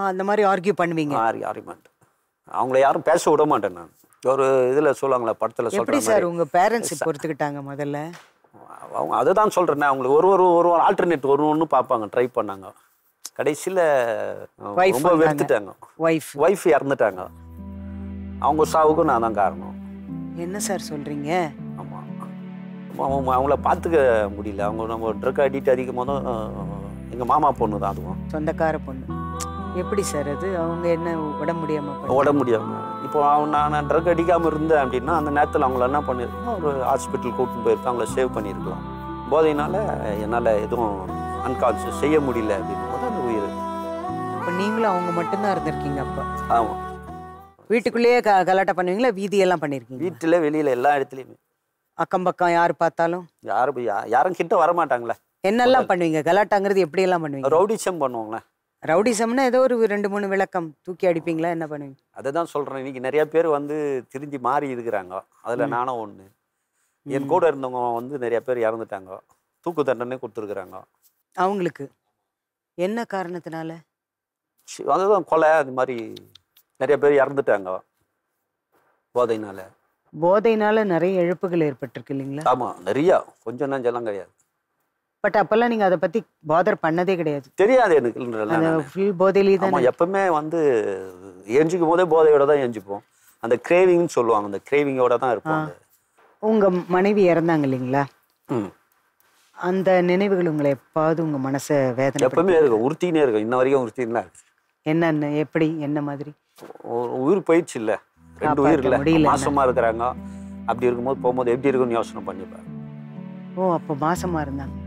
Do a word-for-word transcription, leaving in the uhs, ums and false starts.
அந்த மாதிரி ஆர்கியூ பண்ணுவீங்க? ஆரி ஆர்கியூமெண்ட். அவங்கள யாரும் பேச விட மாட்டேன் நான். ஒரு இதில் சொல்லுவாங்களே படத்தில் சொல்கிறேன். எப்படி சார் உங்கள் பேரண்ட்ஸ் பொறுத்துக்கிட்டாங்க முதல்ல? அவங்க அதை தான் சொல்கிறேன்னே, அவங்களுக்கு ஒரு ஒரு ஒரு ஆல்டர்னேட் ஒரு ஒன்று பார்ப்பாங்க, ட்ரை பண்ணாங்க. கடைசியில் ரொம்ப வெறுத்துட்டாங்க. ஒய்ஃப் ஒய்ஃப் இறந்துட்டாங்க. அவங்க சாவுக்கும் நான் தான் காரணம். என்ன சார் சொல்கிறீங்க? ஆமாம். அவங்க அவங்கள பார்த்துக்க முடியல. அவங்க நம்ம ட்ரக் அடிக்ட் அடிக்கும் போதும் எங்கள் மாமா பொண்ணு தான், அதுவும் சொந்தக்கார பொண்ணு. எப்படி சார் அது? அவங்க என்ன உடம்பு முடியாமல் உடம்பு முடியாமல் இப்போ அவன் நான் ட்ரக் அடிக்காமல் இருந்தேன் அப்படின்னா அந்த நேரத்தில் அவங்கள என்ன பண்ணியிருக்கோம், ஒரு ஹாஸ்பிட்டல் கூட்டின்னு போயிருக்கோம், அவங்கள சேவ் பண்ணியிருக்கலாம். போதையினால என்னால் எதுவும் அன்கான்ஷியஸ் செய்ய முடியல அப்படின்னும் போது அந்த உயிர். இப்போ நீங்களும் அவங்க மட்டும்தான் இருந்திருக்கீங்க அப்போ? ஆமாம். வீட்டுக்குள்ளேயே க கலாட்டா பண்ணுவீங்களா? வீதியெல்லாம் பண்ணியிருக்கீங்க? வீட்டில் வெளியில் எல்லா இடத்துலையுமே. அக்கம் பக்கம் யார் பார்த்தாலும்? யாரும் யாரும் கிட்ட வர மாட்டாங்களே. என்னெல்லாம் பண்ணுவீங்க? கலாட்டாங்கிறது எப்படியெல்லாம் பண்ணுவீங்க? ரவுடிசம் பண்ணுவாங்களே. ரவுடிசம்னா ஏதோ ஒரு ரெண்டு மூணு விளக்கம் தூக்கி அடிப்பீங்களா? என்ன பண்ணுவீங்க? அதை தான் சொல்கிறேன். இன்னைக்கு நிறைய பேர் வந்து திரும்பி மாறி இருக்கிறாங்க. அதில் நானும் ஒன்று. என் கூட இருந்தவங்க வந்து நிறைய பேர் இறந்துட்டாங்க. தூக்கு தண்டனை கொடுத்துருக்குறாங்க. அவங்களுக்கு என்ன காரணத்தினால? அதுதான் கொலை, அது மாதிரி நிறைய பேர் இறந்துட்டாங்க போதையினால. போதையினால நிறைய இழப்புகள் ஏற்பட்டிருக்கு இல்லைங்களா? ஆமாம், நிறையா. கொஞ்சம் நஞ்செல்லாம் கிடையாது. பட் அப்பெல்லாம் நீங்கள் அதை பற்றி பாதர் பண்ணதே கிடையாது? தெரியாது எனக்கு. ஃபுல் போதையிலே தான். ஆமாம், எப்பவுமே வந்து எஞ்சிக்கும் போதே போதையோட தான் எஞ்சிப்போம். அந்த கிரேவிங்னு சொல்லுவாங்க, அந்த கிரேவிங்கோட தான் இருப்போம். உங்கள் மனைவி இறந்தாங்க இல்லைங்களா? ம். அந்த நினைவுகள் உங்களை எப்பாவது உங்கள் மனசை வேதனை? எப்பவுமே இருக்கும், உறுத்தினே இருக்கும். இன்ன வரைக்கும் உறுத்தினா இருக்கு. என்னென்ன எப்படி என்ன மாதிரி? உயிர் போயிடுச்சு இல்லை, ரெண்டு உயிர் இல்லை, மாசமா இருக்கிறாங்க. அப்படி இருக்கும்போது போகும்போது எப்படி இருக்குன்னு யோசனை பண்ணிப்பேன். ஓ, அப்போ மாசமா இருந்தாங்க.